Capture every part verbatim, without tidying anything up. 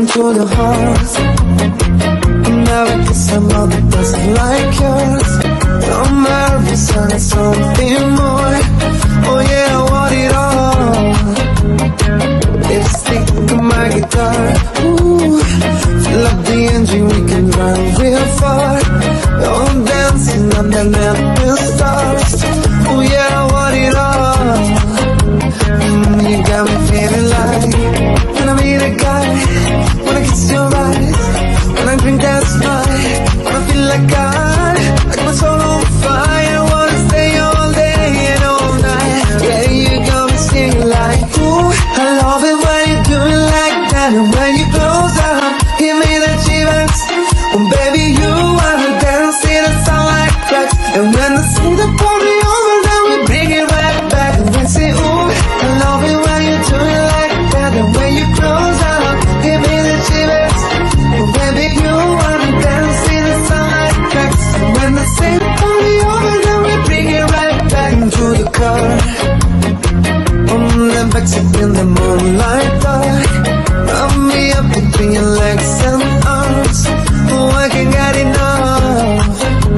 come to the heart. Never kiss a mother doesn't like yours. I'm nervous and it's something more. Oh yeah, I want it all. Lipstick on my guitar. Ooh, fill up the engine, we can run real far. Oh, dancing under the stars. Oh yeah, I want it all. Mm, you got me feeling like when I meet a guy, when I kiss your eyes, when I drink that smile, when I feel like God, like my soul on fire. I wanna stay all day and all night. Yeah, you got me singing like, ooh, I love it when you do it like that. And when you close up, give me the shivers. Oh baby, you wanna dance in the sunlight cracks. And when the sun the party over, then we bring it right back. And we say, ooh, I love it when you do it like that. And when you close up, give me the shivers. Oh baby, you wanna dance in the sunlight cracks. And when the sun the party over, then we bring it right back into the car. On the backseat in the moonlight dark. Wrap me up between your legs and arms. Oh, I can't get enough.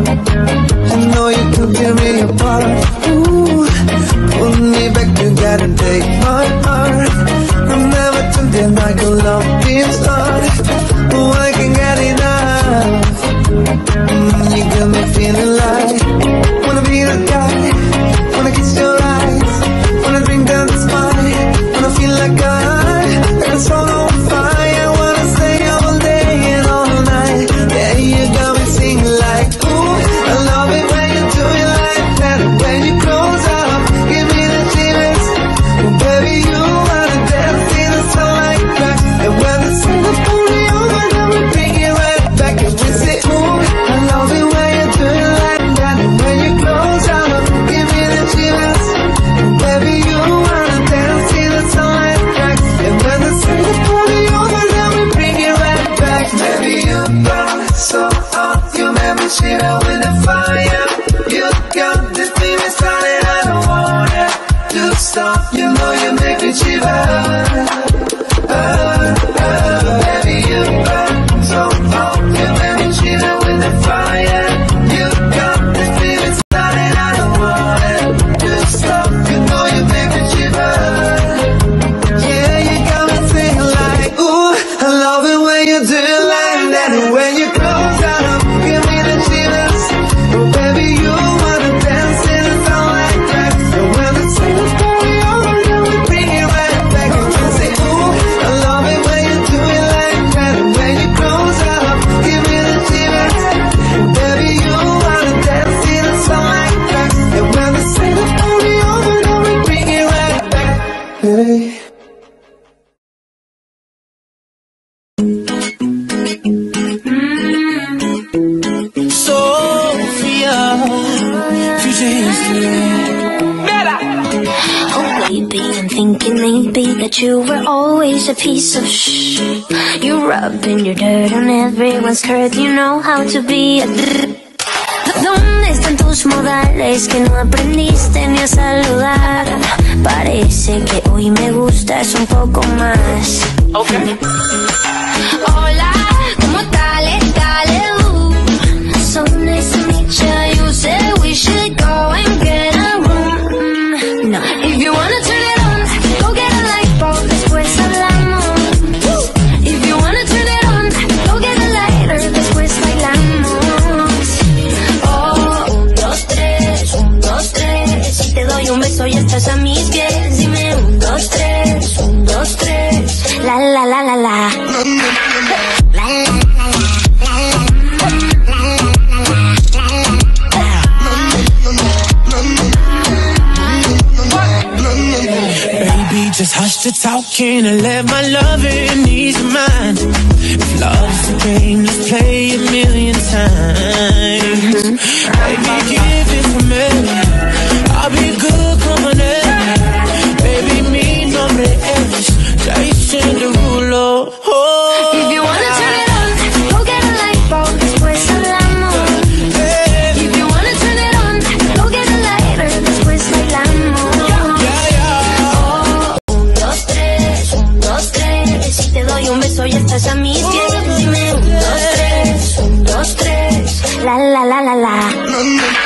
I know you could tear me apart. Ooh, pull me back together, take my heart. I'm never too dead like a love being start. Oh, I can't get enough. Mm, you got me feeling like wanna be the guy, wanna kiss your eyes, wanna drink down the smile, wanna feel like God, like a soul on fire. Wanna stay all day and all night. Yeah, you got me singing like, ooh, I love it when you do it like that. And when you close up, give me the shivers. Oh baby, you wanna dance in the sunlight cracks. And when the sun the party over, then we bring it right back. And we say, ooh, I love it when you do it like that. And when you close up, give me the shivers. Oh baby, you wanna dance in the sunlight cracks. And when the sun the party over, then we bring it right back. Baby, you burn so hot, you make me shiver with the fire. You got this feeling started, I don't want it to stop. You know you make me shiver. Uh, uh, baby, you burn so hot, you make me shiver with the fire. You got this feeling started, I don't want it to stop. You know you make me shiver. Yeah, you got me singing like, ooh, I love it when you do it like that. And when you close up, give me the shivers. Oh baby, you wanna dance in the sunlight cracks. And when the sun is going over, then we bring it right back. And we say, ooh, I love it when you do it like that. And when you close up, give me the shivers. Oh baby, you wanna dance in the sunlight cracks. And when the sun is going over, then we bring it right back. Hey. Sophia, future history. Oh baby, I'm thinking maybe that you were always a piece of shh. You rubbing your dirt on everyone's skirt. You know how to be a ¿Dónde están tus modales que no aprendiste ni a saludar? Parece que hoy me gustas un poco más. Okay. Hola, ¿cómo tal? Dale, uh. So nice to meet you. You said we should go and get a room. Mm, no, if you wanna turn it on, go get a light bulb, después hablamos. If you wanna turn it on, go get a lighter, después bailamos. Oh, un, dos, tres, un, dos, tres. Si te doy un beso y estás a mis pies, dime un, dos, tres, un, dos, tres. La la la la la. Baby, just hush the talking and let my loving ease your mind. If love's the game, let's play a million times. Baby, give it to me. I'll be good, come on in. Baby, mi nombre es Jason Derulo. Oh. If you wanna turn it on, go get a light bulb, después hablamos. If you wanna turn it on, go get a lighter, después bailamos. Oh, un, dos, tres, un, dos, tres. Si te doy un beso y estás a mis pies. Dime un, dos, tres, un, dos, tres. La, la, la, la, la.